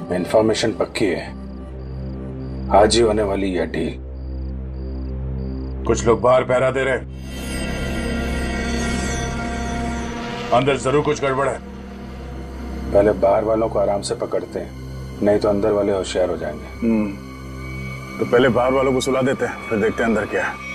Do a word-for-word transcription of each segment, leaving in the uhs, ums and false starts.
Information पक्की है, आज ही होने वाली यह डील। कुछ लोग बाहर पहरा दे रहे, अंदर जरूर कुछ गड़बड़ है। पहले बाहर वालों को आराम से पकड़ते हैं, नहीं तो अंदर वाले होशियार हो जाएंगे। हम्म, तो पहले बाहर वालों को सुला देते हैं, फिर देखते हैं अंदर क्या है।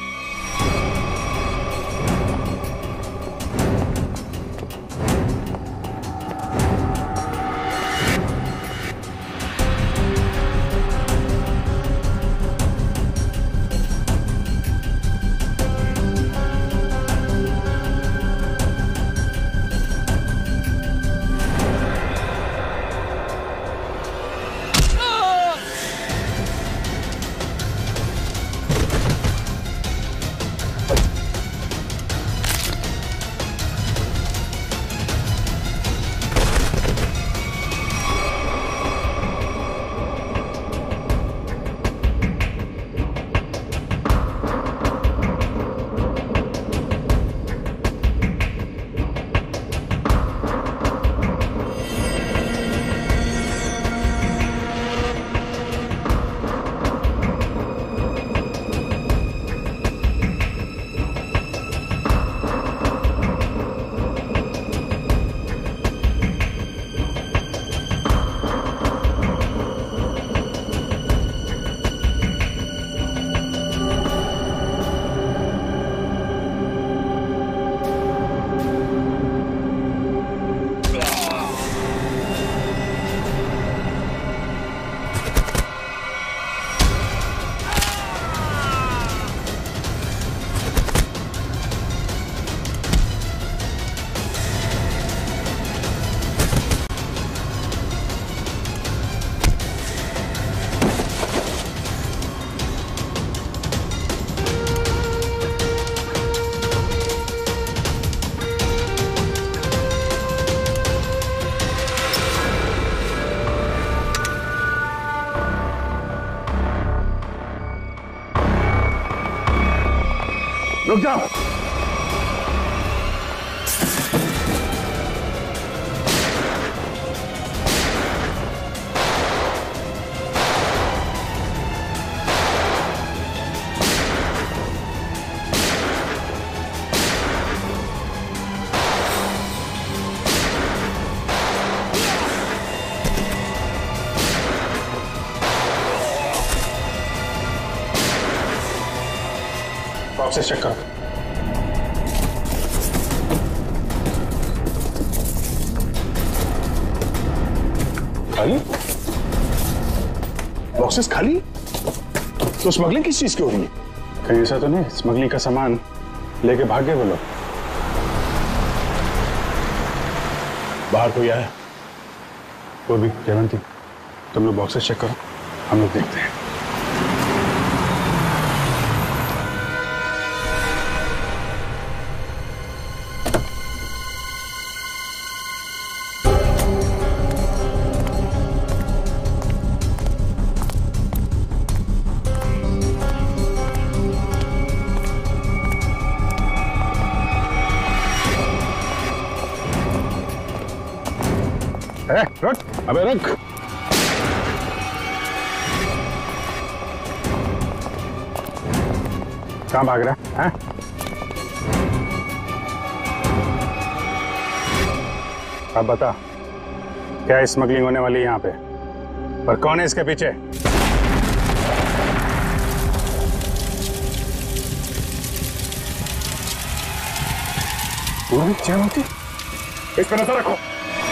रुक जाओ। बॉक्सेस चेक करो। खाली? बॉक्सेस खाली? तो स्मगलिंग किस चीज की हो रही है? कहीं ऐसा तो नहीं स्मगलिंग का सामान लेके भाग गए वो लोग? बाहर कोई आया? वो भी जयवंती, तुम लोग बॉक्सेस चेक करो, हम लोग देखते हैं। ए, रुक, अबे रुक। कहाँ भाग रहा है? अब बता, क्या स्मगलिंग होने वाली है यहाँ पे? और कौन है इसके पीछे? जयवंती, इस पर नजर रखो।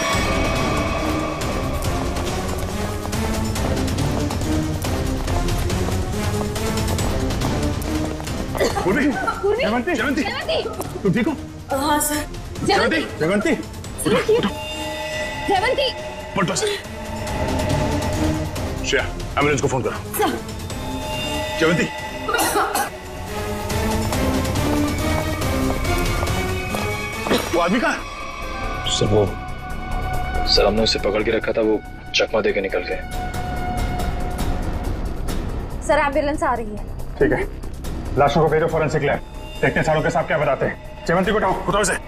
पूर्वी, जयवंती, जयवंती, तुम ठीक हो? हाँ सर। जयवंती, जयवंती, उठो, उठो। जयवंती, पलटो सर। श्रेया, एम्बुलेंस को फोन करो। सर। जयवंती। वो आदमी कहाँ है? सर वो सर हमने उसे पकड़ के रखा था, वो चकमा देके निकल गए। सर एम्बुलेंस आ रही है। ठीक है, लाशों को भेजो फॉरेंसिक लैब, देखते हैं सारों के साथ क्या बताते हैं। जयवंती को उठाओ, उठाओ से।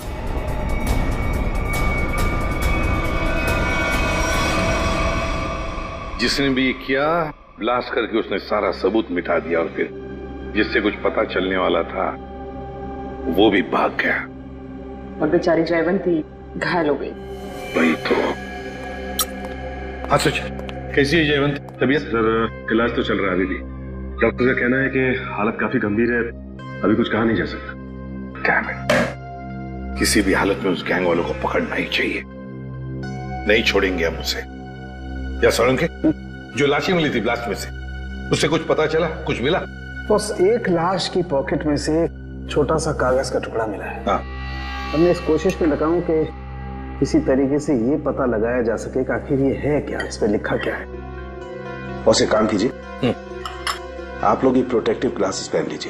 जिसने भी ये किया, ब्लास्ट करके उसने सारा सबूत मिटा दिया और फिर जिससे कुछ पता चलने वाला था वो भी भाग गया और बेचारी जयवंती घायल हो गई। वही तो। हाँ सच, कैसी है जयवंत? तबीयत? सर इलाज तो चल रहा है अभी भी। डॉक्टर का कहना है कि हालत काफी गंभीर है, अभी कुछ कहा नहीं जा सकता। डैम इट, किसी भी हालत में उस गैंग वालों को पकड़ना ही चाहिए। नहीं छोड़ेंगे हम उसे। या सोलंकी, जो लाशें मिली थी ब्लास्ट में से, उससे कुछ पता चला? कुछ मिला? बस एक लाश की पॉकेट में से छोटा सा कागज का टुकड़ा मिला है। हाँ। अब मैं इस कोशिश में लगा हूं कि किसी तरीके से ये पता लगाया जा सके कि आखिर ये है क्या, इस पे लिखा क्या है। बॉस एक काम कीजिए, आप लोग ये प्रोटेक्टिव ग्लासेस पहन लीजिए।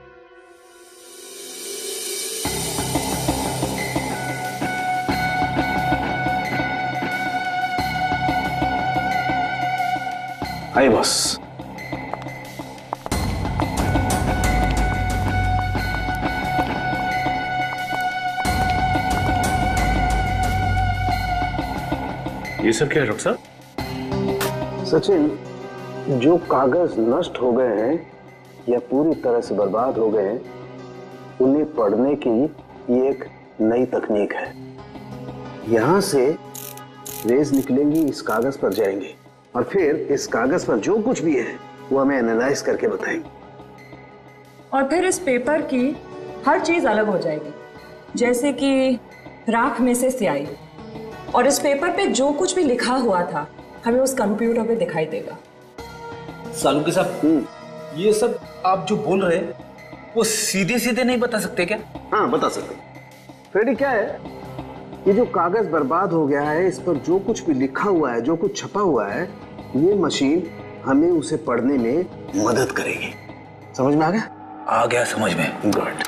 आइए बॉस। ये सब क्या है डॉक्टर साहब? सचिन, जो कागज नष्ट हो गए हैं या पूरी तरह से बर्बाद हो गए हैं, उन्हें पढ़ने की ये एक नई तकनीक है। यहां से रेज निकलेंगी, इस कागज पर जाएंगी और फिर इस कागज पर जो कुछ भी है वो हमें एनालाइज करके बताएंगे। और फिर इस पेपर की हर चीज अलग हो जाएगी, जैसे कि राख में से स्याही। और इस पेपर पे जो कुछ भी लिखा हुआ था हमें उस कंप्यूटर पे दिखाई देगा। सालू के साहब, ये सब आप जो बोल रहे हैं वो सीधे सीधे नहीं बता सकते क्या? हाँ बता सकते। फ्रेडी, क्या है ये जो कागज बर्बाद हो गया है, इस पर जो कुछ भी लिखा हुआ है, जो कुछ छपा हुआ है, ये मशीन हमें उसे पढ़ने में मदद करेगी। समझ में आ गया? आ गया समझ में। गुड।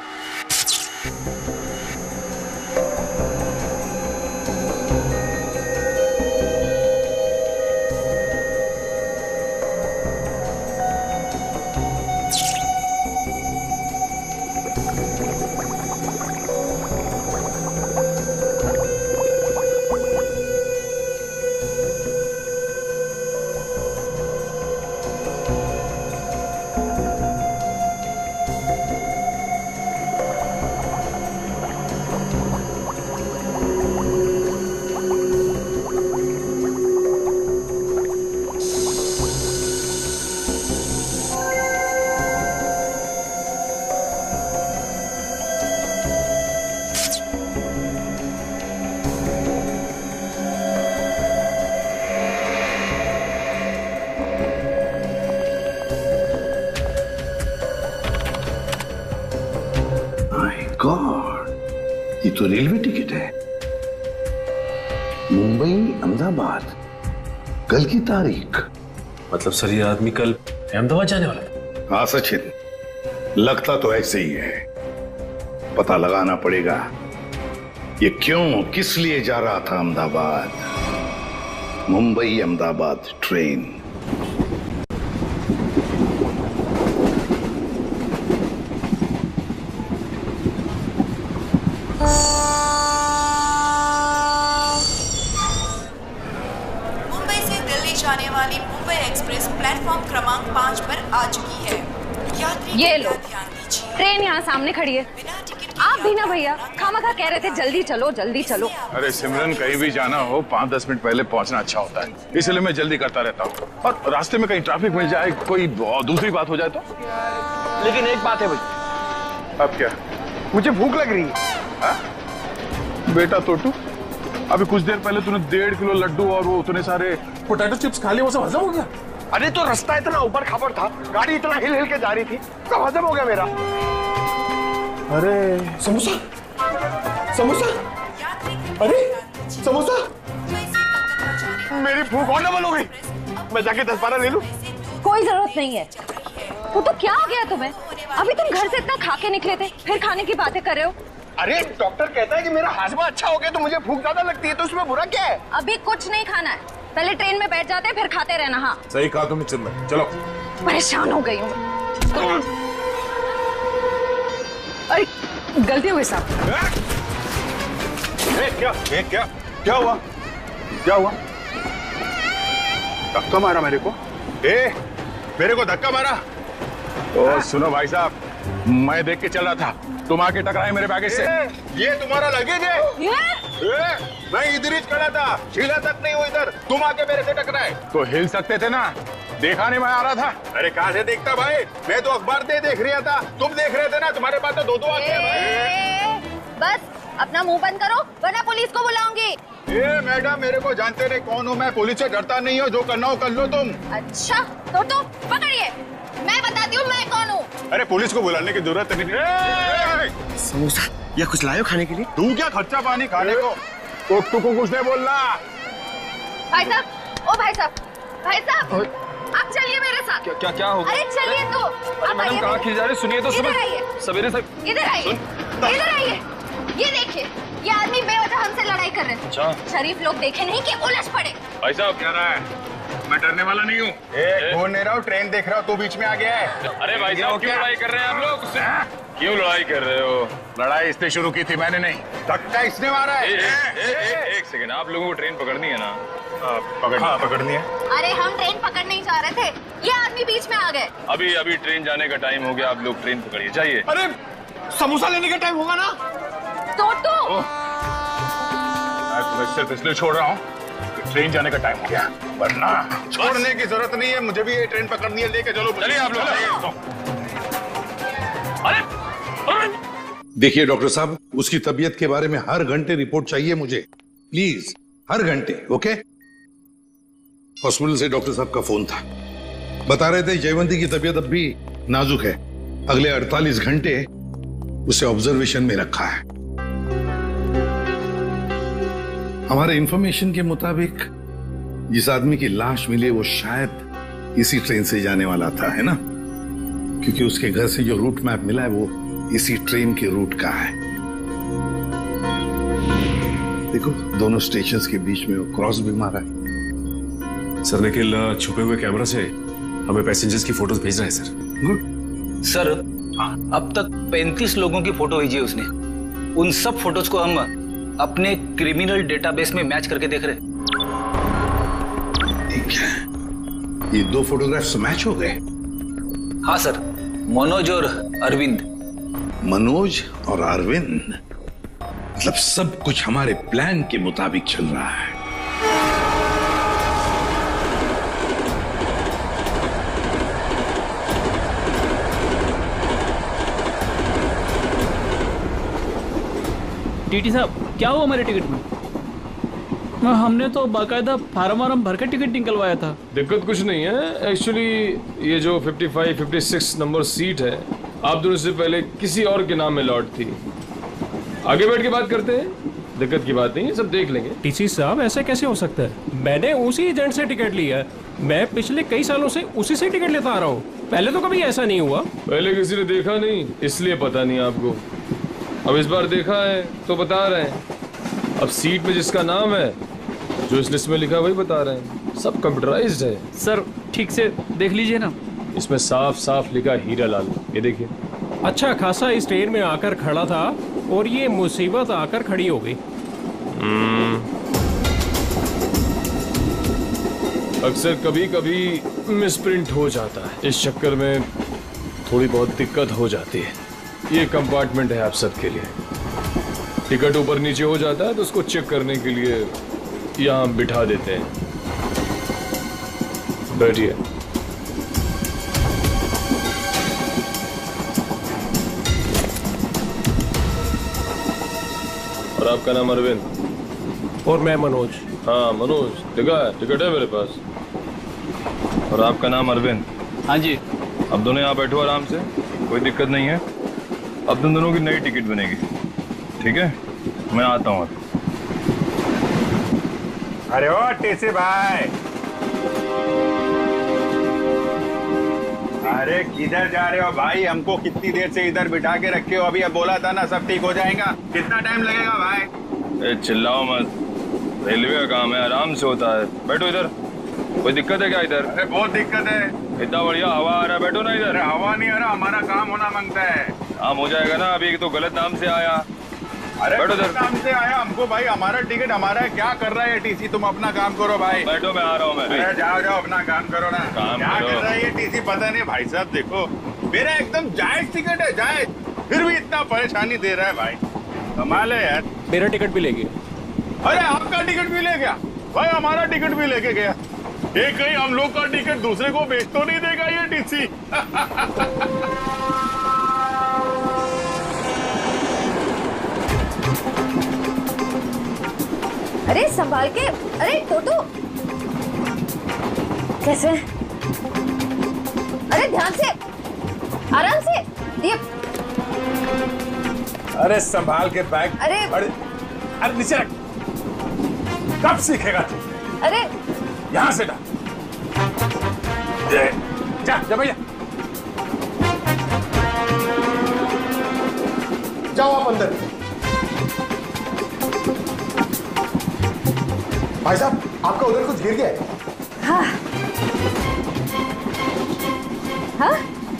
गॉड, ये तो रेलवे टिकट है। मुंबई अहमदाबाद, कल की तारीख। मतलब सर ये आदमी कल अहमदाबाद जाने वाला था? हाँ सचिन, लगता तो ऐसे ही है। पता लगाना पड़ेगा ये क्यों, किस लिए जा रहा था अहमदाबाद। मुंबई अहमदाबाद ट्रेन। जाने वाली मुंबई एक्सप्रेस प्लेटफॉर्म क्रमांक पाँच पर आ चुकी है। यात्री ये लो, ध्यान दीजिए। ट्रेन यहाँ सामने खड़ी है। आप भी ना भैया खामखा कह रहे थे जल्दी चलो जल्दी चलो। अरे सिमरन, कहीं भी जाना हो पाँच दस मिनट पहले पहुंचना अच्छा होता है, इसलिए मैं जल्दी करता रहता हूँ। और रास्ते में कहीं ट्रैफिक मिल जाए, कोई दूसरी बात हो जाए तो। लेकिन एक बात है भाई। अब क्या? मुझे भूख लग रही है। हा? बेटा तोटू, अभी कुछ देर पहले तूने डेढ़ किलो लड्डू और वो उतने सारे पोटैटो चिप्स खा लिए, वो सब हजम हो गया? अरे तो रास्ता इतना ऊपर खापर था, गाड़ी इतना हिल हिल के जा रही थी, सब हजम हो गया मेरा। अरे समोसा, समोसा, अरे समोसा, मेरी भूख और डबल हो गई। मैं जाके दस बारह ले लूं? कोई जरूरत नहीं है। वो तो क्या हो गया तुम्हें? अभी तुम घर से इतना खा के निकले थे, फिर खाने की बातें कर रहे हो। अरे डॉक्टर कहता है कि मेरा हाजमा अच्छा हो गया तो मुझे भूख ज्यादा लगती है, तो उसमें बुरा क्या है? अभी कुछ नहीं खाना है, पहले ट्रेन में बैठ जाते हैं फिर खाते रहना। हाँ सही कहा तुमने सिमरन, चलो। परेशान हो गई हूँ। अरे गलती हो गई साहब। क्या ये क्या क्या हुआ क्या हुआ? धक्का मारा मेरे को? ए, मेरे को धक्का मारा? ओ सुनो भाई साहब, मैं देख के चल रहा था, तुम आके टकराए मेरे बैगेज से। ये तुम्हारा लगेज है? ये? ए, मैं इधर ही खड़ा था, हिला तक नहीं हुआ इधर, तुम आके मेरे से टकराए। तो हिल सकते थे ना, देखा नहीं मैं आ रहा था। अरे कहाँ से देखता भाई, मैं तो अखबार दे देख रहा था, तुम देख रहे थे ना, तुम्हारे पास तो दो दो आंखें हैं। बस अपना मुंह बंद करो वरना पुलिस को बुलाऊंगी। ए मैडम, मेरे को जानते नहीं कौन हूँ मैं, पुलिस से डरता नहीं हो, जो करना हो कर लो तुम। अच्छा तो तुम पकड़िए, मैं बताती हूँ मैं कौन हूँ। अरे पुलिस को बुलाने की जरूरत नहीं। समोसा या कुछ लायो खाने के लिए? तू क्या खर्चा पानी खाने को? तो तू को कुछ नहीं बोलना। भाई साहब, ओ भाई साहब, भाई साहब आप चलिए मेरे साथ। क्या क्या क्या होगा? अरे चलिए तो। अरे मैडम कहाँ खींच जा रहे? सुनिए तो इधर आइए, सवेरे से इधर आइए, इधर आइए। ये देखिए, ये आदमी बेवजह हमसे लड़ाई कर रहे थे। अच्छा। शरीफ लोग देखे नहीं कि उलझ पड़े। भाई साहब क्या रहा है? मैं डरने वाला नहीं हूँ। फोन ले रहा हूँ, ट्रेन देख रहा हूँ, तू बीच में आ गया है। अरे भाई साहब क्यों लड़ाई कर रहे हैं आप लोग? क्यों लड़ाई कर रहे हो? लड़ाई इसने शुरू की थी, मैंने नहीं। धक्का इसने मारा है। ए, ए, ए, एक सेकंड, आप लोगों को ट्रेन पकड़नी है ना? पकड़, हाँ, पकड़नी है। अरे हम ट्रेन पकड़ने ही जा रहे थे, ये आदमी बीच में आ गए। अभी अभी ट्रेन जाने का टाइम हो गया, आप लोग ट्रेन पकड़िए, जाइए। अरे समोसा लेने का टाइम होगा ना? तो तो मैं तुम्हें सिर्फ इसलिए छोड़ रहा हूँ, ट्रेन जाने का टाइम हो गया, वरना छोड़ने की जरूरत नहीं है, मुझे भी ये ट्रेन पकड़नी है, लेके चलो। चलिए आप लोग। अरे देखिए डॉक्टर साहब, उसकी तबीयत के बारे में हर घंटे रिपोर्ट चाहिए मुझे, प्लीज, हर घंटे। ओके? हॉस्पिटल से डॉक्टर साहब का फोन था, बता रहे थे जयवंती की तबीयत अब भी नाजुक है, अगले अड़तालीस घंटे उसे ऑब्जर्वेशन में रखा है। हमारे इंफॉर्मेशन के मुताबिक जिस आदमी की लाश मिली वो शायद इसी ट्रेन से जाने वाला था, है ना? क्योंकि उसके घर से जो रूट मैप मिला है वो इसी ट्रेन के रूट का है। देखो दोनों स्टेशंस के बीच में वो क्रॉस भी मारा है। सर निखिल छुपे हुए कैमरा से हमें पैसेंजर्स की फोटोज भेज रहा है सर। गुड सर, अब तक पैंतीस लोगों की फोटो भेजी है उसने। उन सब फोटोज को हम अपने क्रिमिनल डेटाबेस में मैच करके देख रहे हैं। ठीक है, ये दो फोटोग्राफ्स मैच हो गए? हाँ सर, मनोज और अरविंद। मनोज और अरविंद, मतलब सब कुछ हमारे प्लान के मुताबिक चल रहा है। टीटी साहब क्या हुआ हमारे टिकट में? हमने तो बाकायदा फार्म वार्म भर के टिकट निकलवाया था। दिक्कत कुछ नहीं है एक्चुअली, ये जो पचपन, छप्पन नंबर सीट है आप दोनों से पहले किसी और के नाम में लॉट थी। आगे बैठ के बात करते हैं, दिक्कत की बात नहीं है, सब देख लेंगे। टीसी साहब ऐसा कैसे हो सकता है? मैंने उसी एजेंट से टिकट लिया है, मैं पिछले कई सालों से उसी से टिकट लेता आ रहा हूँ, पहले तो कभी ऐसा नहीं हुआ। पहले किसी ने देखा नहीं इसलिए पता नहीं आपको, अब इस बार देखा है तो बता रहे हैं। अब सीट में जिसका नाम है, जो इस लिस्ट में लिखा वही बता रहे हैं, सब कंप्यूटराइज्ड है। सर ठीक से देख लीजिए ना, इसमें साफ साफ लिखा हीरा लाल, ये देखिए। अच्छा खासा इस ट्रेन में आकर खड़ा था और ये मुसीबत आकर खड़ी हो गई। अक्सर कभी कभी मिसप्रिंट हो जाता है, इस चक्कर में थोड़ी बहुत दिक्कत हो जाती है। ये कंपार्टमेंट है आप सबके लिए, टिकट ऊपर नीचे हो जाता है तो उसको चेक करने के लिए यहाँ बिठा देते हैं। बैठिए। और आपका नाम अरविंद? और मैं मनोज। हाँ मनोज, दिखा है, टिकट है मेरे पास। और आपका नाम अरविंद? हाँ जी। अब दोनों यहाँ बैठो आराम से, कोई दिक्कत नहीं है। अब तुम दोनों की नई टिकट बनेगी, ठीक है? मैं आता हूँ। अरे ओ टीसी भाई, अरे किधर जा रहे हो भाई? हमको कितनी देर से इधर बिठा के रखे हो? अभी अब बोला था ना सब ठीक हो जाएगा, कितना टाइम लगेगा भाई? ए, चिल्लाओ मत, रेलवे का काम है, आराम से होता है। बैठो इधर। कोई दिक्कत है क्या इधर? अरे बहुत दिक्कत है, इतना बढ़िया हवा आ रहा है, बैठो ना इधर। अरे हवा नहीं आ रहा, हमारा काम होना मांगता है। काम हो जाएगा ना, अभी तो गलत नाम से आया। अरे काम से आया हमको भाई, हमारा टिकट हमारा है, क्या कर रहा है टीसी? तुम अपना काम करो भाई। बैठो, मैं आ रहा हूँ। मैं अरे जाओ जाओ अपना काम करो ना। काम क्या करो। कर रहा है ये टीसी पता नहीं। भाई साहब देखो, मेरा एकदम जायज टिकट है, जायज, फिर भी इतना परेशानी दे रहा है भाई, कमाल है यार। मेरा टिकट भी ले गया। अरे आपका टिकट भी ले गया भाई? हमारा टिकट भी लेके गया। ये कहीं हम लोग का टिकट दूसरे को बेच तो नहीं देगा ये टीसी? अरे संभाल के, अरे टोटो कैसे? अरे ध्यान से, आराम से ये। अरे संभाल के बैग। अरे अरे अरे नीचे रख। कब सीखेगा तू? अरे यहां से डाल। जा जा भैया। जाओ आप अंदर। भाई साहब आपका उधर कुछ गिर गया है। हाँ हाँ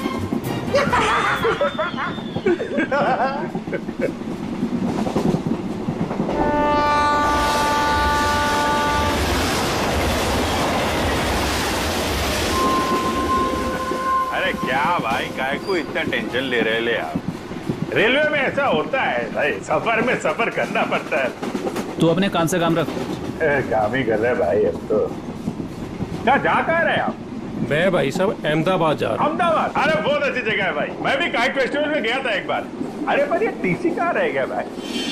अरे क्या भाई, काय को इतना टेंशन ले रहे ले आप? रेलवे में ऐसा होता है भाई, सफर में सफर करना पड़ता है। तू अपने काम से काम रख। काम ही कर रहे भाई अब तो। क्या जा कहाँ रहे आप? मैं भाई साहब अहमदाबाद जा रहा हूँ। अहमदाबाद? अरे बहुत अच्छी जगह है भाई, मैं भी काइट फेस्टिवल में गया था एक बार। अरे पर ये टीसी कहाँ रह गया भाई?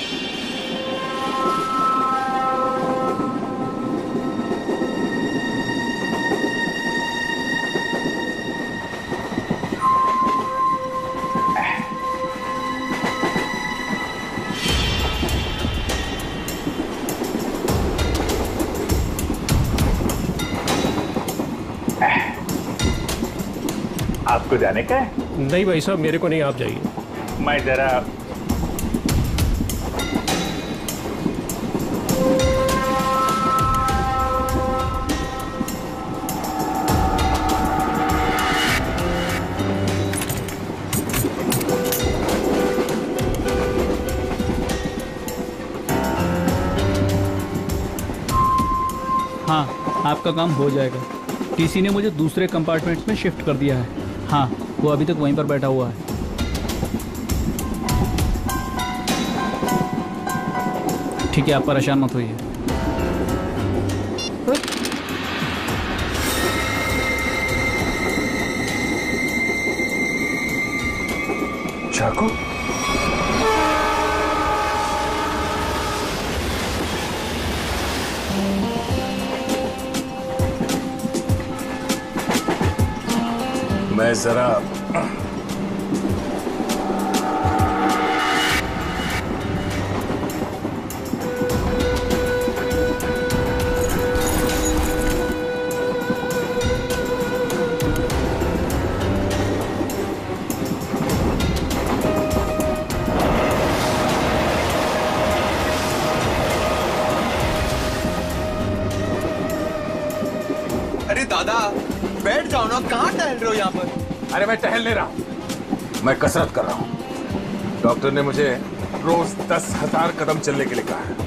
आपको जाने का है? नहीं भाई साहब मेरे को नहीं, आप जाइए। मैं जरा हाँ आपका काम हो जाएगा। टीसी ने मुझे दूसरे कंपार्टमेंट में शिफ्ट कर दिया है। हाँ वो अभी तक वहीं पर बैठा हुआ है। ठीक है आप परेशान मत होइए। चाकू? मैं जरा अरे दादा बैठ जाओ ना, कहाँ टहल रहे हो यहाँ पर? अरे मैं टहल नहीं रहा हूं, मैं कसरत कर रहा हूं। डॉक्टर ने मुझे रोज दस हजार कदम चलने के लिए कहा है।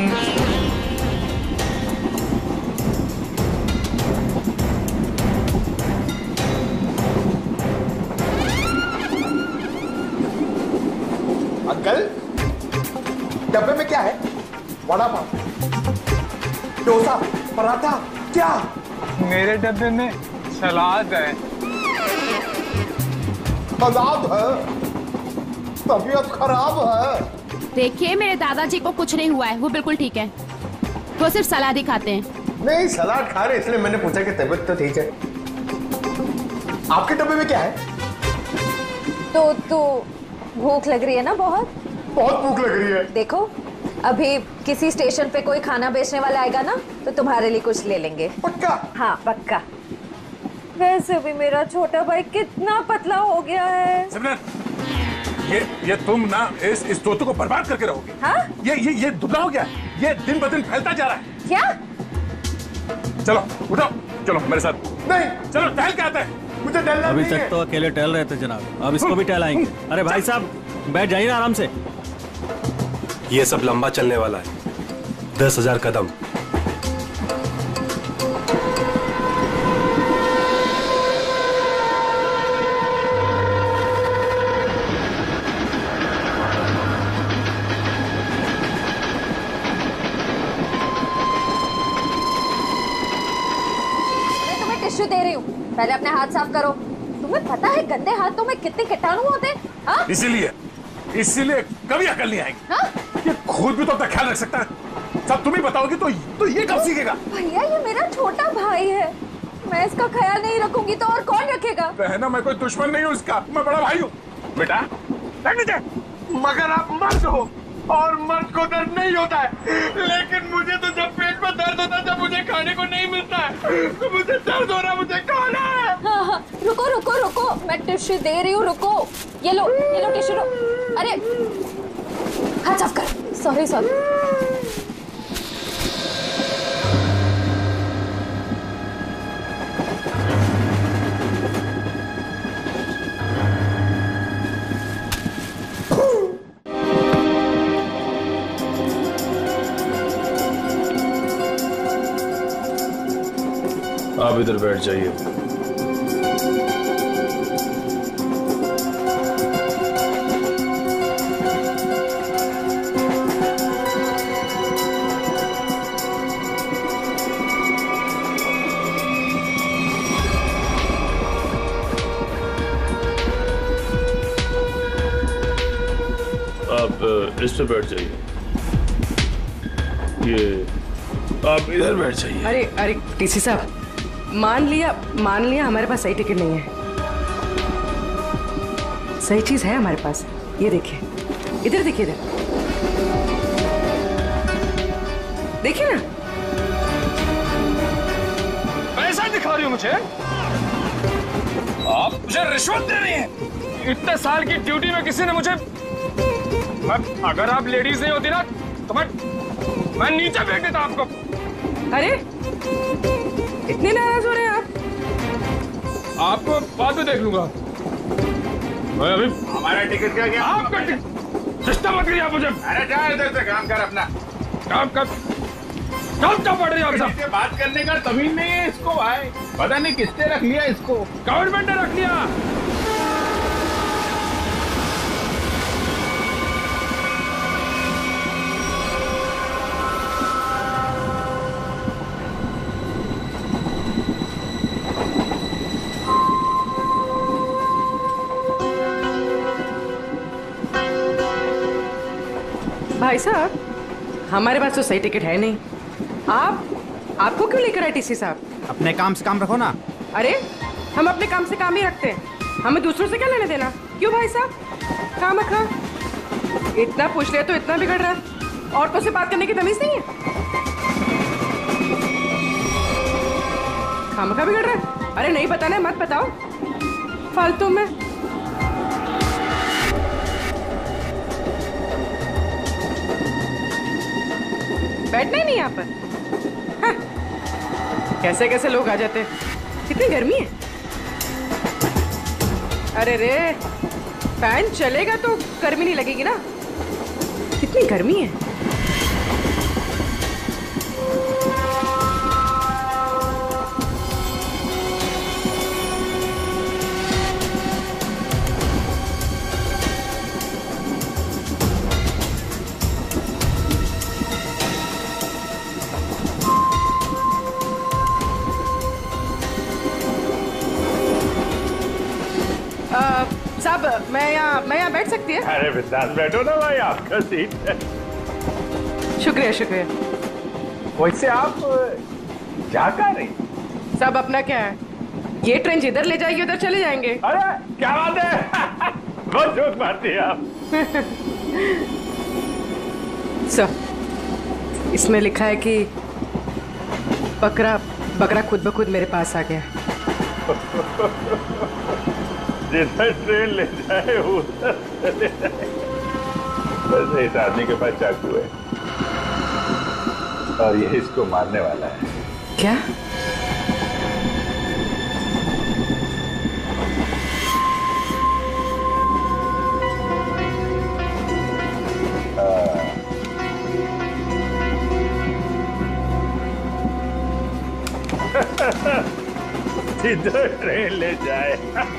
अंकल डब्बे में क्या है? वड़ा पाव, डोसा, पराठा, क्या? मेरे डब्बे में सलाद है। सलाद है? तबीयत खराब है। देखिए मेरे दादाजी को कुछ नहीं हुआ है, वो बिल्कुल ठीक है। वो सिर्फ सलाद ही खाते हैं। नहीं सलाद खा रहे इसलिए मैंने पूछा कि तबीयत तो ठीक है। आपके डब्बे में क्या है? तो तो भूख लग रही है ना? बहुत बहुत भूख लग रही है। देखो अभी किसी स्टेशन पे कोई खाना बेचने वाला आएगा ना तो तुम्हारे लिए कुछ ले लेंगे। पक्का? हाँ पक्का। वैसे भी मेरा छोटा भाई कितना पतला हो गया है। सिमरन, ये ये तुम ना इस इस तोते को बर्बाद करके रहोगे। हाँ? ये ये ये दुबला हो गया, ये दिन ब दिन फैलता जा रहा है। क्या? चलो उठो, चलो मेरे साथ। नहीं चलो टहल के आते हैं। मुझे डर अभी तक तो अकेले टहल रहे थे जनाब, अब इसको भी टहलाएंगे। अरे भाई साहब बैठ जाइए ना आराम से। ये सब लंबा चलने वाला है। दस हजार कदम। टिश्यू दे रही हूँ, पहले अपने हाथ साफ करो। तुम्हें पता है गंदे हाथों में कितने कीटाणु होते हैं? हाँ? इसीलिए इसीलिए कभी अकल नहीं आएगी। हाँ? ये खुद भी तो अपना ख्याल रख सकता है, सब तुम ही बताओगी तो तो ये कब सीखेगा? भैया ये मेरा छोटा भाई है, मैं इसका ख्याल नहीं रखूंगी तो और कौन रखेगा? बहना मैं कोई दुश्मन नहीं हूँ इसका, मैं बड़ा भाई हूँ। बेटा बैठ नीचे। मगर आप मर्द हो और मर्द को दर्द नहीं होता है, लेकिन मुझे तो जब पेट में दर्द होता है जब मुझे खाने को नहीं मिलता है तो मुझे दर्द हो रहा, मुझे खाना है। हाँ हाँ रुको रुको रुको, मैं टिश्यू दे रही हूँ, रुको। ये लो ये लो टिश्यू लो। अरे हाथ साफ कर। Sorry sorry. आप इधर बैठ जाइए। आप इस पे बैठ जाइए। ये आप इधर बैठ जाइए। अरे अरे टीसी साहब, मान लिया मान लिया हमारे पास सही टिकट नहीं है, सही चीज है हमारे पास। ये देखिए, इधर देखिए, इधर देखिए ना। पैसा दिखा रही हो मुझे? आप मुझे रिश्वत दे रही हैं? इतने साल की ड्यूटी में किसी ने मुझे मैं, अगर आप लेडीज नहीं होती ना तो मैं मैं नीचे फेंक देता आपको। अरे इतने नाराज हो रहे हैं आप? आपको बाद में देख लूंगा। मैं अभी हमारा टिकट क्या गया? आपका टिकट सिस्टम मत करिए आप मुझे। अरे जा इधर से, काम कर अपना। काम कर। काम क्या पड़ रही है आप सब? बात करने का तमीज नहीं है इसको भाई, पता नहीं किसने रख लिया इसको। गवर्नमेंट ने रख लिया। भाई साहब, हमारे पास तो सही टिकट है नहीं। आप आपको क्यों लेकर आए टीसी साहब? अपने काम से काम रखो ना। अरे हम अपने काम से काम ही रखते हैं, हमें दूसरों से क्या लेने देना? क्यों भाई साहब? काम रखा, इतना पूछ लिया तो इतना बिगड़ रहा है। औरतों से बात करने की तमीज नहीं है, काम का बिगड़ रहा है। अरे नहीं बताना है मत बताओ फालतू में। बैठना ही नहीं यहाँ पर। हाँ। कैसे कैसे लोग आ जाते हैं, कितनी गर्मी है। अरे रे, फैन चलेगा तो गर्मी नहीं लगेगी ना, कितनी गर्मी है। साहब मैं यहाँ मैं यहाँ बैठ सकती है? अरे बिंदास बैठो ना भाई, आपका सीट है। शुक्रिया शुक्रिया। वैसे आप जा कहाँ रही? साहब अपना क्या है, ये ट्रेन जिधर ले जाएगी उधर चले जाएंगे। अरे क्या बात है, बहुत जोक मारती है आप। सर इसमें लिखा है कि बकरा बकरा खुद ब खुद मेरे पास आ गया। जिधर ट्रेन ले जाए उधर चले जाए। वैसे इस आदमी के पास चाकू है और ये इसको मारने वाला है। क्या? आ, जिधर ट्रेन ले जाए।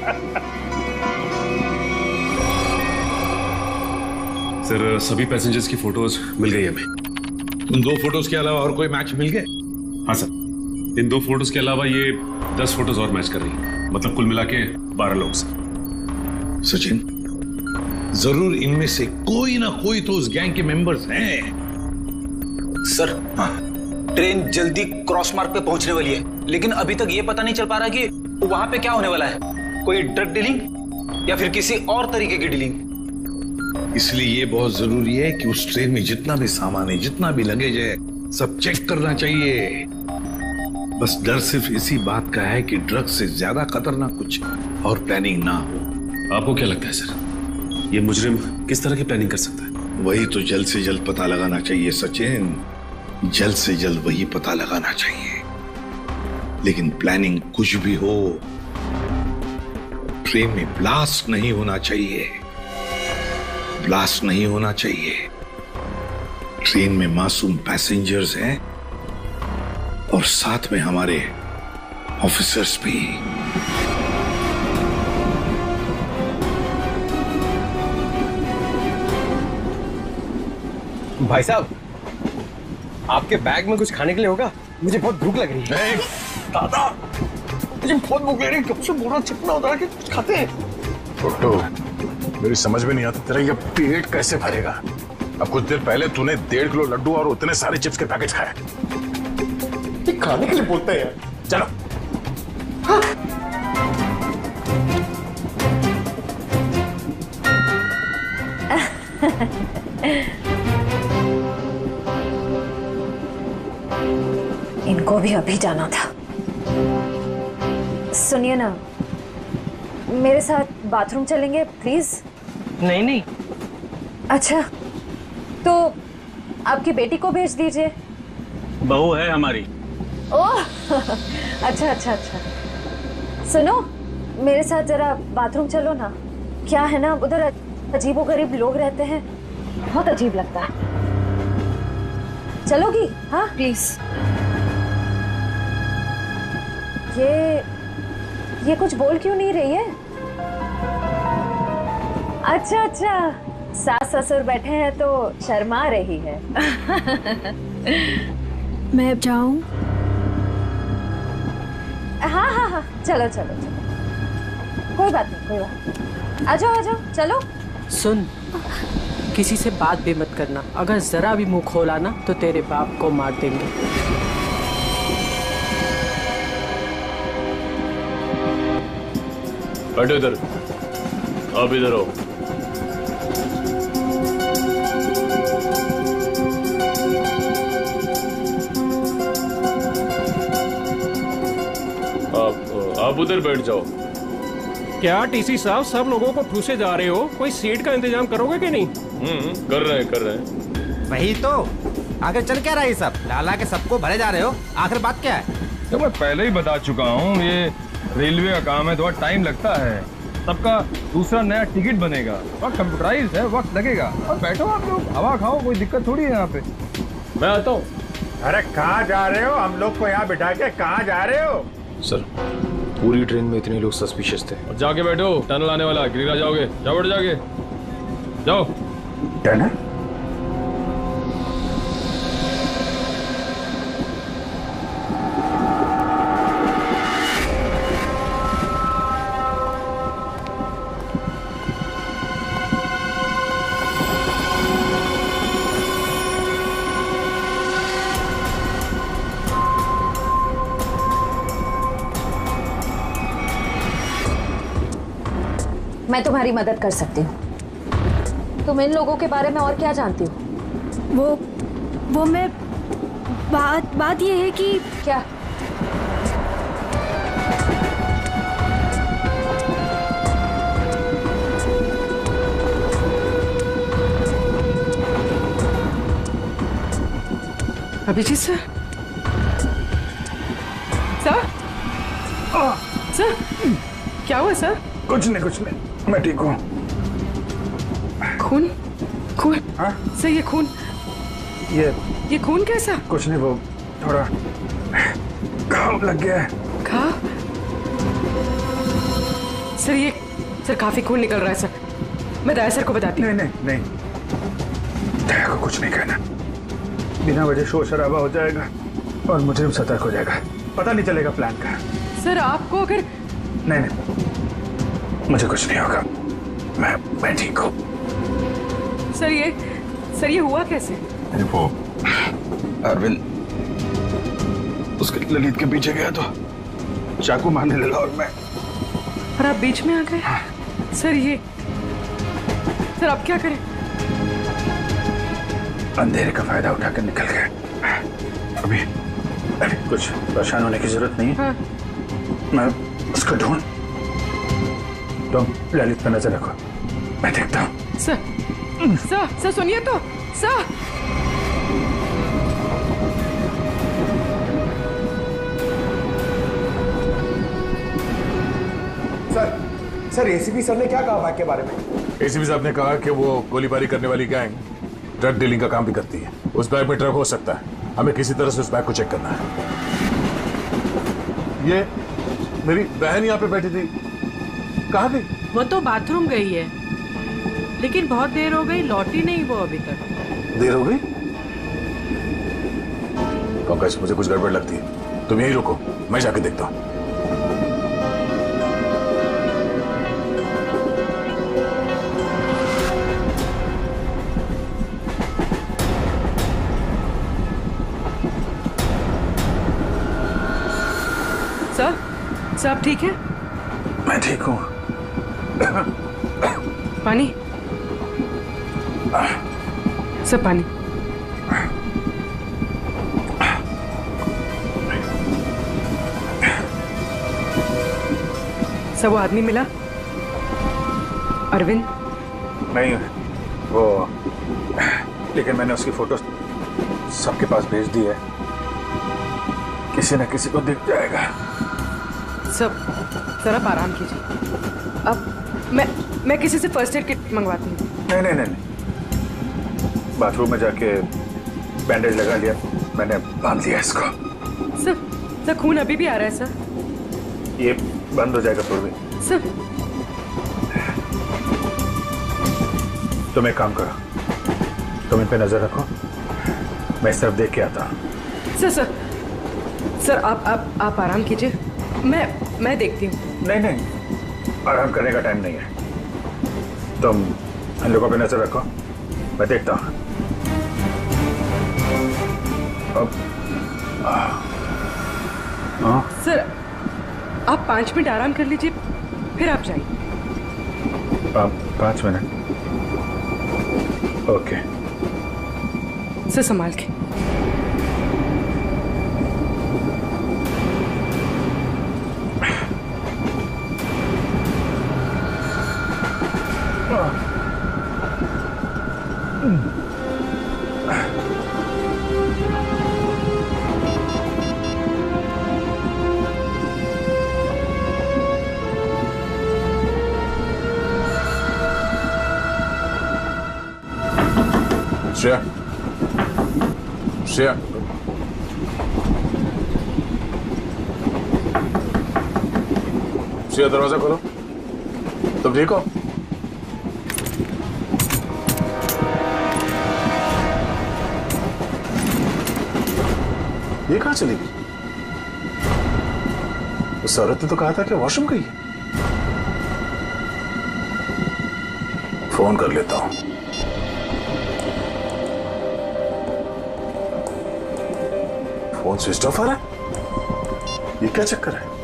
सर सभी पैसेंजर्स की फोटोज मिल गई हमें। उन दो फोटोज के अलावा और कोई मैच मिल गए? हाँ सर, इन दो फोटोज के अलावा ये दस फोटोज और मैच कर रही है, मतलब कुल मिला के बारह लोग सर। सचिन, जरूर इनमें से कोई ना कोई तो उस गैंग के मेंबर्स हैं। सर हाँ। ट्रेन जल्दी क्रॉस मार्क पे पहुंचने वाली है, लेकिन अभी तक ये पता नहीं चल पा रहा कि वहां पे क्या होने वाला है, कोई ड्रग डीलिंग या फिर किसी और तरीके की डीलिंग। इसलिए ये बहुत जरूरी है कि उस ट्रेन में जितना भी सामान है, जितना भी लगेज है, सब चेक करना चाहिए। बस डर सिर्फ इसी बात का है कि ड्रग से ज्यादा खतरनाक कुछ और प्लानिंग ना हो। आपको क्या लगता है सर, ये मुजरिम किस तरह की प्लानिंग कर सकता है? वही तो जल्द से जल्द पता लगाना चाहिए सचिन, जल्द से जल्द वही पता लगाना चाहिए। लेकिन प्लानिंग कुछ भी हो, ट्रेन में ब्लास्ट नहीं होना चाहिए, ब्लास्ट नहीं होना चाहिए। ट्रेन में मासूम पैसेंजर्स हैं और साथ में हमारे ऑफिसर्स भी। भाई साहब, आपके बैग में कुछ खाने के लिए होगा? मुझे बहुत भूख लग रही है। दादा, मुझे बहुत भूख लग रही है, कब से बोरा चिपना होता है कि कुछ खाते हैं। छोटू, मेरी समझ में नहीं आता तेरा ये पेट कैसे भरेगा। अब कुछ देर पहले तूने डेढ़ किलो लड्डू और उतने सारे चिप्स के पैकेट खाए। ये खाने के लिए बोलते हैं। चलो। हाँ। इनको भी अभी जाना था। सुनिए ना, मेरे साथ बाथरूम चलेंगे प्लीज? नहीं नहीं। अच्छा, तो आपकी बेटी को भेज दीजिए। बहू है हमारी। ओह अच्छा अच्छा अच्छा। सुनो, मेरे साथ जरा बाथरूम चलो ना। क्या है ना, उधर अजीबोगरीब लोग रहते हैं, बहुत अजीब लगता है। चलोगी? हाँ प्लीज। ये ये कुछ बोल क्यों नहीं रही है? अच्छा अच्छा, सास ससुर बैठे हैं तो शर्मा रही है। मैं अब जाऊं? हाँ हाँ हाँ, चलो चलो चलो, कोई बात नहीं कोई बात नहीं। आ जाओ आ जाओ, चलो। सुन, किसी से बात भी मत करना। अगर जरा भी मुंह खोला ना तो तेरे बाप को मार देंगे। बैठो इधर, आप इधर आओ। आप आप उधर बैठ जाओ। क्या टीसी साहब, सब लोगों को ठूसे जा रहे हो? कोई सीट का इंतजाम करोगे कि नहीं? हम्म, कर रहे हैं कर रहे हैं। वही तो, आखिर चल क्या रहा है सब? लाला के सबको भरे जा रहे हो, आखिर बात क्या है? तो मैं पहले ही बता चुका हूँ, ये रेलवे का काम है, थोड़ा टाइम लगता है। सबका दूसरा नया टिकट बनेगा, वक्त कंप्यूटराइज है, वक्त लगेगा। और बैठो आप लोग, हवा खाओ, कोई दिक्कत थोड़ी है यहाँ पे। मैं आता हूँ। अरे कहाँ जा रहे हो? हम लोग को यहाँ बिठा के कहाँ जा रहे हो? सर, पूरी ट्रेन में इतने लोग सस्पिशियस थे। और जाके बैठो, टनल आने वाला, गिरिरा जाओगे। जाओ बैठ, जाके जाओ। टनल? मैं तुम्हारी मदद कर सकती हूँ। तुम इन लोगों के बारे में और क्या जानती हो? वो वो मैं बात बात ये है कि क्या? अभिजीत सर, सर, सर, क्या हुआ सर? कुछ नहीं कुछ नहीं, मैं ठीक हूँ। खून? खून? हाँ? सर ये खून, ये ये खून कैसा? कुछ नहीं, वो थोड़ा घाव लग गया है। घाव? सर ये सर काफी खून निकल रहा है सर। मैं दया सर को बताती हूँ। नहीं नहीं नहीं, दया को कुछ नहीं कहना। बिना वजह शोर शराबा हो जाएगा और मुजरिम सतर्क हो जाएगा, पता नहीं चलेगा प्लान का। सर आपको अगर नहीं नहीं, मुझे कुछ नहीं होगा, मैं मैं ठीक हूँ। सर ये सर ये हुआ कैसे? वो अरविंद उसके ललित के पीछे गया तो चाकू मारने लगा और मैं और आप बीच में आ गए। सर ये सर आप क्या करें? अंधेरे का फायदा उठाकर निकल गए। अभी अभी कुछ परेशान होने की जरूरत नहीं है। हाँ। मैं उसको ढूंढ, तुम ललित पर नजर रखो, मैं देखता हूँ। सर सर सर सुनिए तो sir. Sir sir ACP sir ने क्या कहा बाइक के बारे में? एसीपी साहब ने कहा कि वो गोलीबारी करने वाली गैंग ड्रग डीलिंग का काम भी करती है। उस बैग में ड्रग हो सकता है, हमें किसी तरह से उस बैग को चेक करना है। ये मेरी बहन यहाँ पे बैठी थी, कहाँ गई? वो तो बाथरूम गई है, लेकिन बहुत देर हो गई, लौटी नहीं वो अभी तक। देर हो गई? पंकज मुझे कुछ गड़बड़ लगती है, तुम यहीं रुको, मैं जाके देखता हूँ। सर सब ठीक है? मैं ठीक हूँ। पानी सब पानी। सब वो आदमी मिला अरविंद? नहीं वो, लेकिन मैंने उसकी फोटो सबके पास भेज दी है, किसी न किसी को दिख जाएगा। सब सर आप आराम कीजिए। अब मैं मैं किसी से फर्स्ट एड किट मंगवाती हूँ। नहीं नहीं नहीं नहीं, बाथरूम में जाके बैंडेज लगा लिया मैंने, बांध लिया इसको। सर सर खून अभी भी आ रहा है सर। ये बंद हो जाएगा पूर्वी। सर तुम एक काम करो, तुम इन पे नजर रखो, मैं इस तरफ देख के आता हूँ। सर सर सर आप आप आप आराम कीजिए, मैं मैं देखती हूँ। नहीं नहीं, आराम करने का टाइम नहीं है, तुम इन लोगों पे नजर रखो, मैं देखता हूँ। अब हाँ सर आप पाँच मिनट आराम कर लीजिए, फिर आप जाइए। पाँच मिनट? ओके। सर संभाल के। श्रेया, श्रेया, श्रेया दरवाजा खोलो। तुम ठीक हो? ये कहाँ चली गई? उस औरत ने तो कहा था कि वॉशरूम गई है। फोन कर लेता हूं। फोन स्विच ऑफ आ रहा है, ये क्या चक्कर है?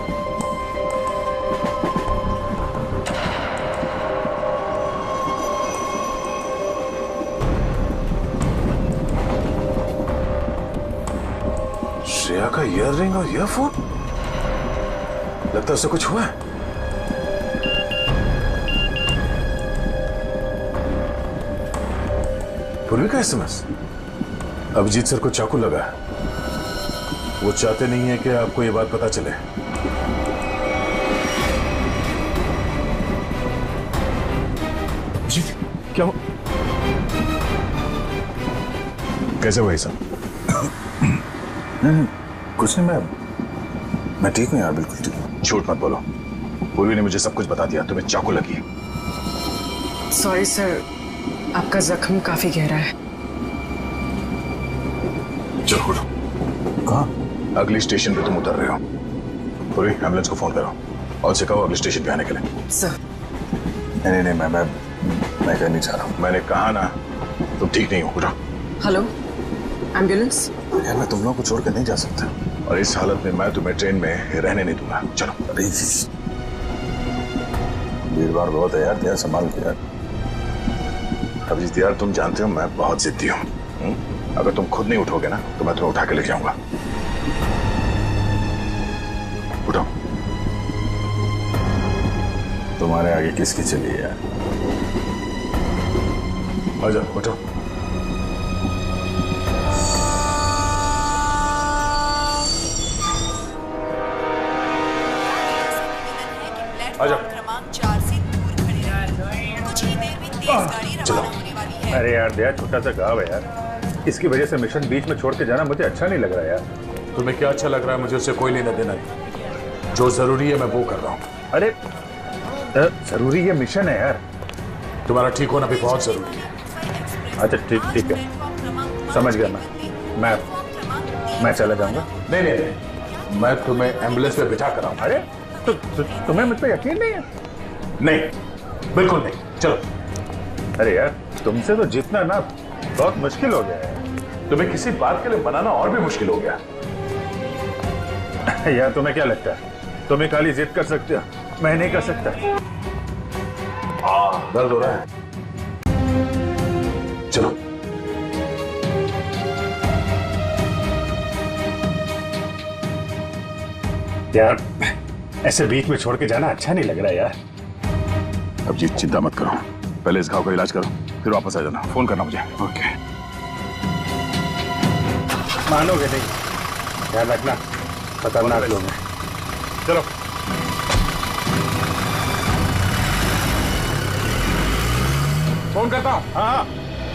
श्रेया का ईयररिंग और ईयरफोन, लगता है उसे कुछ हुआ है। पूर्वी का एसएमएस, अभिजीत सर को चाकू लगा है, वो चाहते नहीं है कि आपको ये बात पता चले। जी क्या हो? कैसे भाई साहब? नहीं, कुछ नहीं, मैं मैं ठीक हूँ यार, बिल्कुल ठीक हूँ। झूठ मत बोलो, पूर्वी ने मुझे सब कुछ बता दिया, तुम्हें चाकू लगी है। सॉरी सर, आपका जख्म काफी गहरा है। चलो उठो। कहाँ? अगली स्टेशन पे तुम उतर रहे हो। पूर्वी एम्बुलेंस को फोन करो और से कहो अगले स्टेशन पे आने के लिए। सर। नहीं नहीं मैं मैं मैं कह नहीं चाह रहा हूँ। मैंने कहा ना तुम ठीक नहीं हो। उठो। Hello ambulance. यार मैं तुम लोगों को छोड़ कर नहीं जा सकता और इस हालत में मैं तुम्हें ट्रेन में रहने नहीं दूंगा। चलो। अरे भीड़ भाड़ बहुत है यार, यार संभाल के यार। अभिजीत यार तुम जानते हो मैं बहुत जिद्दी हूँ। अगर तुम खुद नहीं उठोगे ना तो मैं तुम्हें उठा के ले जाऊंगा। उठो। तुम्हारे आगे किसकी चली है यार? आजा उठो। आजा। क्रमांक चार से दूर खड़े रहें। कुछ ही देर में तेज गाड़ी रवाना होने वाली है। अरे यार दया, छोटा सा गाँव है यार, इसकी वजह से मिशन बीच में छोड़ के जाना मुझे अच्छा नहीं लग रहा यार। तुम्हें क्या अच्छा लग रहा है? मुझे उससे कोई लेना देना नहीं। जो जरूरी है मैं वो कर रहा हूँ। अरे जरूरी ये मिशन है यार। तुम्हारा ठीक होना भी बहुत जरूरी है। अच्छा ठीक ठीक है, समझ गया मैं मैं मैं चला जाऊंगा। नहीं नहीं नहीं, मैं तुम्हें एम्बुलेंस में बिठा कर आऊँ। अरे तो, तो तुम्हें मुझ पर यकीन नहीं है? नहीं बिल्कुल नहीं। चलो। अरे यार तुमसे तो जीतना ना बहुत मुश्किल हो गया है। तुम्हें किसी बात के लिए मनाना और भी मुश्किल हो गया। यार तुम्हें क्या लगता है तुम्हें खाली जिद कर सकते हो, मैं नहीं कर सकता? हाँ दर्द हो रहा है। चलो। यार ऐसे बीच में छोड़ के जाना अच्छा नहीं लग रहा यार। अब जी चिंता मत करो, पहले इस घाव का इलाज करो फिर वापस आ जाना। फोन करना मुझे। ओके। मानोगे नहीं, ध्यान रखना, खतरनाक लोग हैं। चलो। फोन करता हूँ। हाँ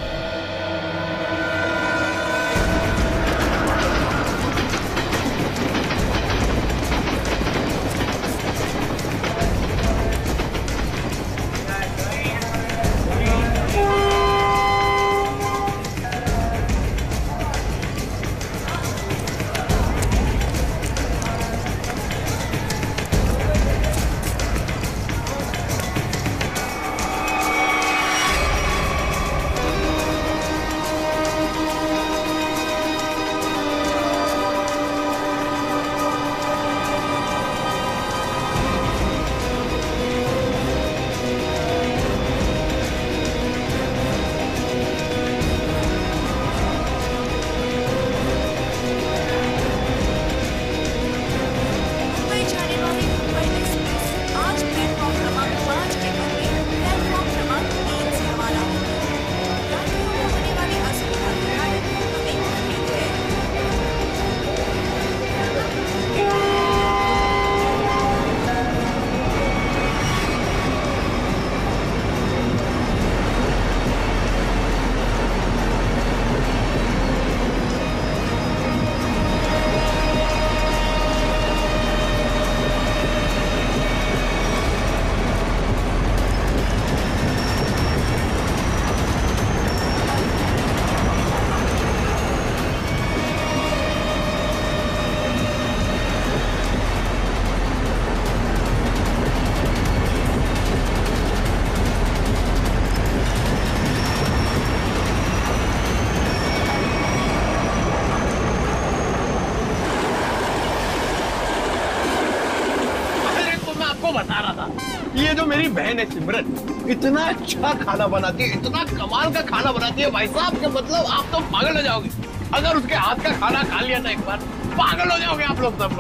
बता रहा था, ये जो मेरी बहन है सिमरन, इतना अच्छा खाना बनाती है, इतना कमाल का खाना बनाती है भाई साहब, कि मतलब आप तो पागल हो जाओगे। अगर उसके हाथ का खाना खा लिया ना एक बार, पागल हो जाओगे आप लोग सब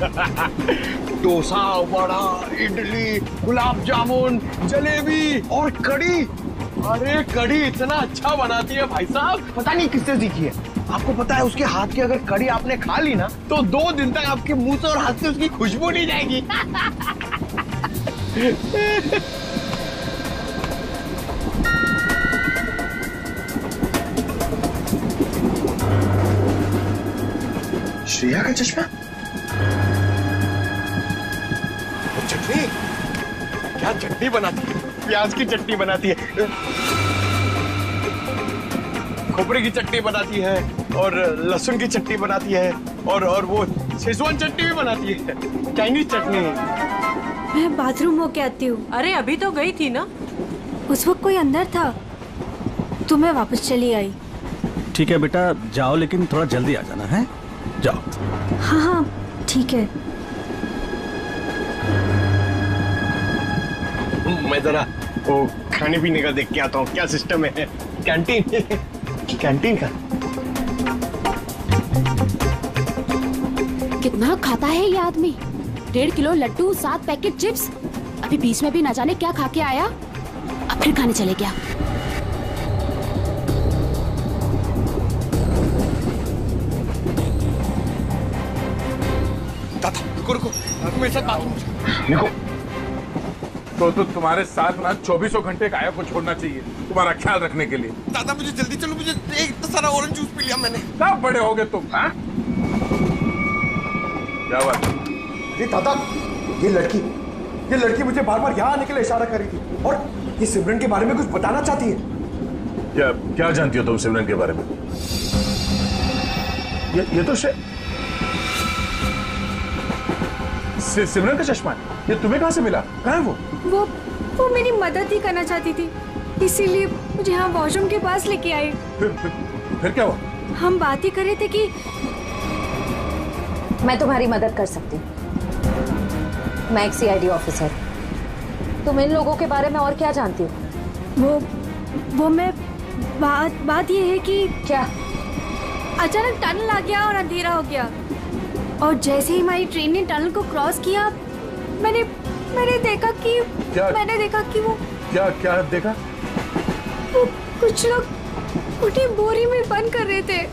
लोग। डोसा, वड़ा, इडली, गुलाब जामुन, जलेबी और कड़ी। अरे कड़ी इतना अच्छा बनाती है भाई साहब, पता नहीं किससे सीखी है। आपको पता है उसके हाथ की अगर कड़ी आपने खा ली ना, तो दो दिन तक आपके मुंह से और हाथ से उसकी खुशबू नहीं जाएगी। श्रेया का चश्मा, चटनी, क्या चटनी बनाती है, प्याज की चटनी बनाती है, खोपरे की चटनी बनाती है, और लहसुन की चटनी बनाती है, और और वो शेजवान चटनी भी बनाती है, चाइनीज चटनी। मैं बाथरूम होके आती हूँ। अरे अभी तो गई थी ना। उस वक्त कोई अंदर था तो मैं वापस चली आई। ठीक है बेटा, जाओ, लेकिन थोड़ा जल्दी आ जाना है। जाओ। हाँ हाँ ठीक है। मैं जरा वो खाने पीने का देख के आता हूँ, क्या सिस्टम है कैंटीन कैंटीन का। कितना खाता है ये आदमी? डेढ़ किलो लड्डू, सात पैकेट चिप्स, अभी बीच में भी ना जाने क्या खा के आया, अब फिर खाने चले गया। दादा रुको रुको, मेरे साथ बात। निको, तो तो तुम्हारे साथ ना चौबीसों घंटे गाया को छोड़ना चाहिए तुम्हारा ख्याल रखने के लिए। दादा मुझे जल्दी चलो, मुझे एक इतना सारा ऑरेंज जूस पी लिया मैंने। कब बड़े हो गए तुम? हाँ? क्या बात? ये दादा, ये लड़की ये लड़की मुझे बार बार यहाँ आने के लिए इशारा कर रही थी, और ये सिमरन के बारे में कुछ बताना चाहती है। क्या क्या जानती हो तुम सिमरन के बारे में? ये ये तो शे... सि, सिमरन का चश्मा है। ये तुम्हें कहाँ से मिला? कहाँ है वो? वो वो मेरी मदद ही करना चाहती थी, इसीलिए मुझे यहाँ वॉशरूम के पास लेके आई। फिर, फिर, फिर क्या हुआ? हम बात ही कर रहे थे कि मैं तुम्हारी मदद कर सकती हूँ। मैं एक सीआईडी ऑफिसर। तुम इन लोगों के बारे में और क्या जानती हो? वो वो मैं बात बात ये है कि क्या अचानक टनल आ गया और अंधेरा हो गया, और जैसे ही हमारी ट्रेन ने टनल को क्रॉस किया, मैंने मैंने देखा कि क्या? मैंने देखा कि वो क्या क्या देखा? वो कुछ लोग उन्हें बोरी में बंद कर रहे थे।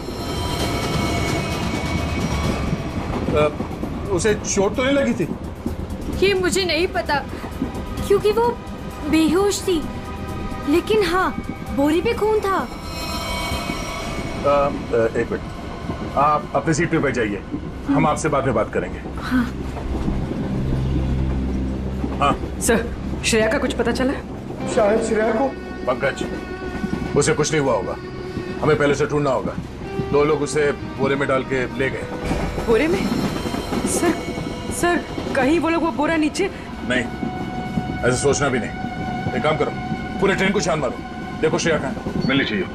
आ, उसे चोट तो नहीं लगी थी? ये मुझे नहीं पता, क्योंकि वो बेहोश थी, लेकिन हाँ बोरी पे खून था। आ, आ, एक मिनट, आप अपनी सीट पे बैठ जाइए, हम आपसे बाद में बात करेंगे। हाँ। हाँ सर, श्रेया का कुछ पता चला? शायद श्रेया को। पंकज, उसे कुछ नहीं हुआ होगा, हमें पहले से ढूंढना होगा। दो लोग उसे बोरे में डाल के ले गए। बोरे में? सर सर कहीं वो लोग वो बोरा नीचे? नहीं, ऐसे सोचना भी नहीं। एक काम करो, पूरे ट्रेन को छान मारो, देखो श्रेया कहाँ मिलनी चाहिए।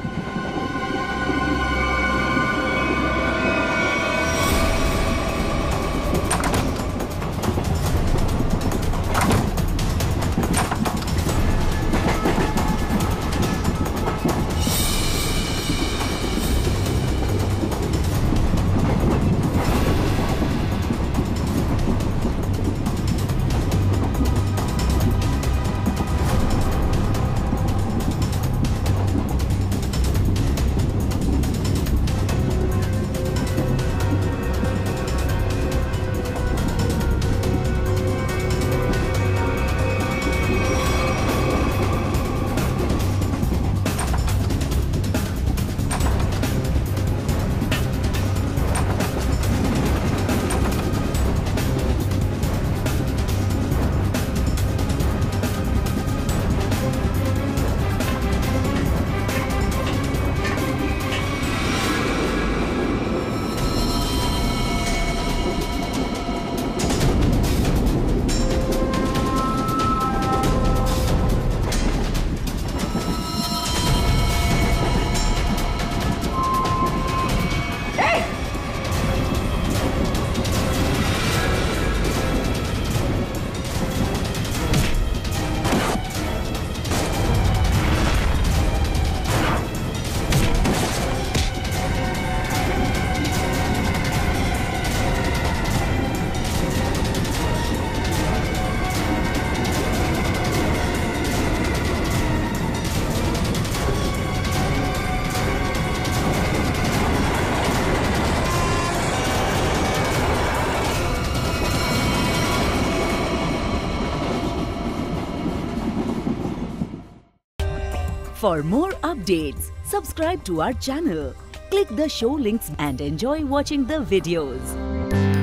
For more updates, subscribe to our channel, click the show links and enjoy watching the videos.